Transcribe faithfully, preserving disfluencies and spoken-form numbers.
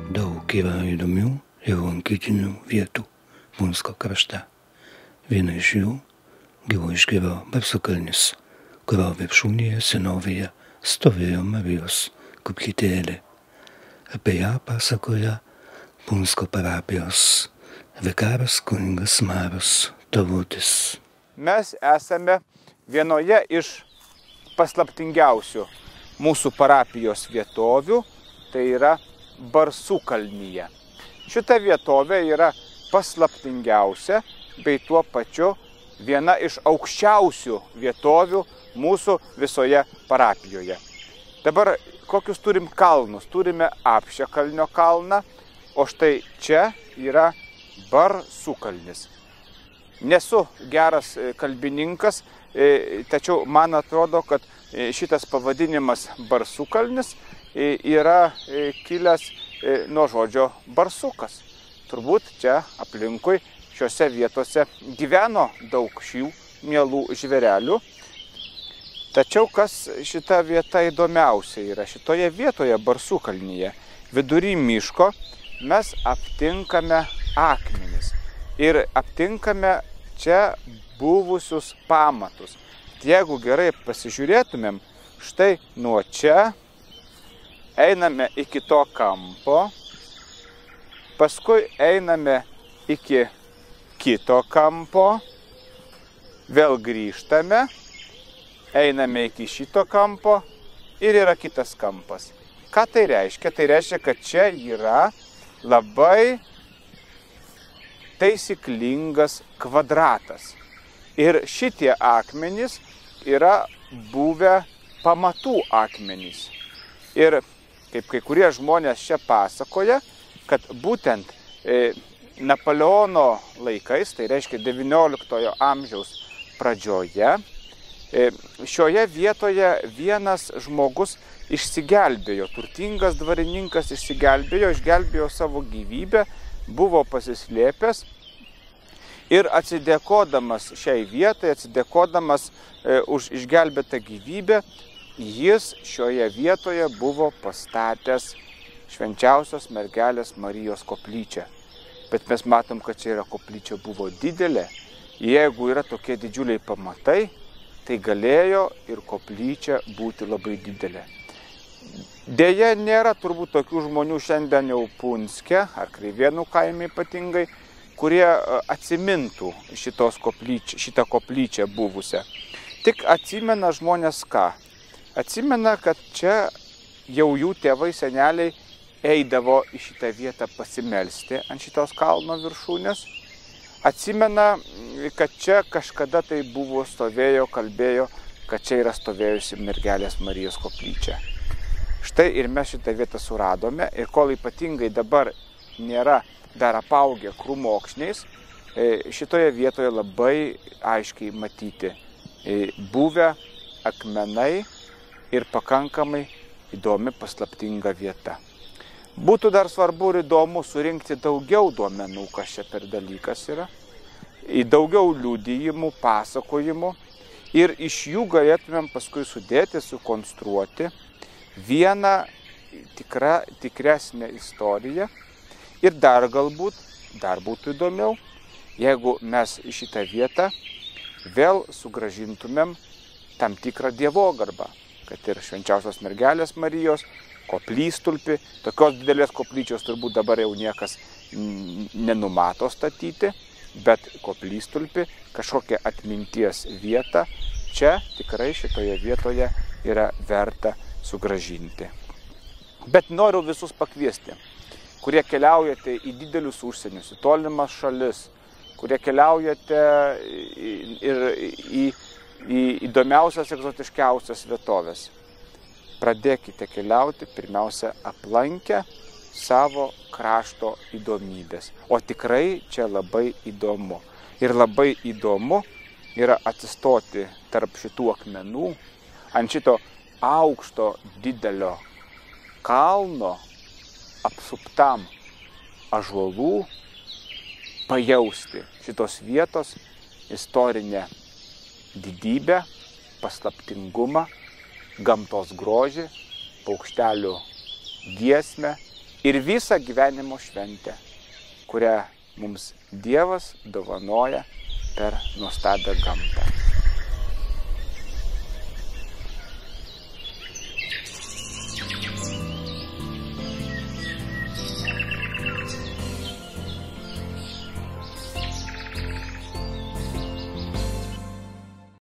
Daug yra įdomių ir lankytinių vietų Punsko krašte. Viena iš jų Giluišgėrio Barsukalnis, kurio viršūnėje senovėje stovėjo Marijos koplytėlė. Apie ją pasakoja Punsko parapijos vikaras kunigas Marius Talutis. Mes esame vienoje iš paslaptingiausių mūsų parapijos vietovių, tai yra Barsukalnyje. Šita vietovė yra paslaptingiausia, bei tuo pačiu viena iš aukščiausių vietovių mūsų visoje parapijoje. Dabar kokius turim kalnus? Turime Apšekalnio kalną, o štai čia yra Barsukalnis. Nesu geras kalbininkas, tačiau man atrodo, kad šitas pavadinimas Barsukalnis yra kilęs nuo žodžio barsukas. Turbūt čia aplinkui šiuose vietose gyveno daug šių mielų žvėrelių. Tačiau kas šita vieta įdomiausia yra? Šitoje vietoje Barsukalnyje, vidury miško, mes aptinkame akmenis. Ir aptinkame čia buvusius pamatus. Jeigu gerai pasižiūrėtumėm, štai nuo čia einame iki to kampo, paskui einame iki kito kampo, vėl grįžtame, einame iki šito kampo ir yra kitas kampas. Ką tai reiškia? Tai reiškia, kad čia yra labai taisyklingas kvadratas. Ir šitie akmenys yra buvę pamatų akmenys. Ir kaip kai kurie žmonės čia pasakoja, kad būtent e, Napoleono laikais, tai reiškia devynioliktojo amžiaus pradžioje, e, šioje vietoje vienas žmogus išsigelbėjo, turtingas dvarininkas išsigelbėjo, išgelbėjo savo gyvybę, buvo pasislėpęs ir atsidėkodamas šiai vietai, atsidėkodamas e, už išgelbėtą gyvybę, jis šioje vietoje buvo pastatęs Švenčiausios mergelės Marijos koplyčią. Bet mes matom, kad čia yra koplyčia buvo didelė. Jeigu yra tokie didžiuliai pamatai, tai galėjo ir koplyčia būti labai didelė. Deja, nėra turbūt tokių žmonių šiandien jau Punske, ar Kreivėnų kaime ypatingai, kurie atsimintų šitos koplyčią, šitą koplyčią buvusią. Tik atsimena žmonės ką? Atsimena, kad čia jau jų tėvai, seneliai eidavo į šitą vietą pasimelsti ant šitos kalno viršūnės. Atsimena, kad čia kažkada tai buvo, stovėjo, kalbėjo, kad čia yra stovėjusi mergelės Marijos koplyčia. Štai ir mes šitą vietą suradome ir kol ypatingai dabar nėra dar apaugę krūmokšniais, šitoje vietoje labai aiškiai matyti buvę akmenai ir pakankamai įdomi paslaptinga vieta. Būtų dar svarbu ir įdomu surinkti daugiau duomenų, kas čia per dalykas yra, į daugiau liudijimų, pasakojimų ir iš jų galėtumėm paskui sudėti, sukonstruoti vieną tikrą, tikresnę istoriją ir dar galbūt, dar būtų įdomiau, jeigu mes į šitą vietą vėl sugrąžintumėm tam tikrą dievogarbą, kad ir Švenčiausios mergelės Marijos koplytstulpį, tokios didelės koplyčios turbūt dabar jau niekas nenumato statyti, bet koplytstulpį, kažkokią atminties vietą, čia tikrai šitoje vietoje yra verta sugrąžinti. Bet noriu visus pakviesti, kurie keliaujate į didelius užsienius, į tolimas šalis, kurie keliaujate ir į, į įdomiausias, egzotiškiausias vietovės. Pradėkite keliauti pirmiausia aplankę savo krašto įdomybės. O tikrai čia labai įdomu. Ir labai įdomu yra atsistoti tarp šitų akmenų, ant šito aukšto didelio kalno, apsuptam ąžuolų, pajausti šitos vietos istorinę didybę, paslaptingumą, gamtos grožį, paukštelių giesmę ir visą gyvenimo šventę, kurią mums Dievas dovanoja per nuostabią gamtą.